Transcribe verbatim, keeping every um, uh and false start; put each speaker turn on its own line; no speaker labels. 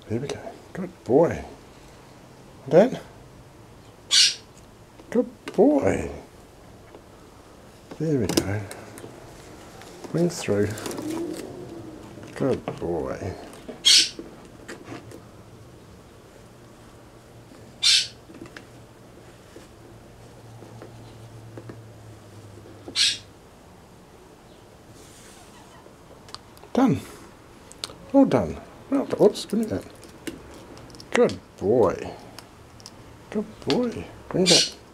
There we go. Good boy. That? Good boy. There we go. Wing through. Good boy. Done. All done. Well, oops, give me that. Good boy. Good boy. Bring that.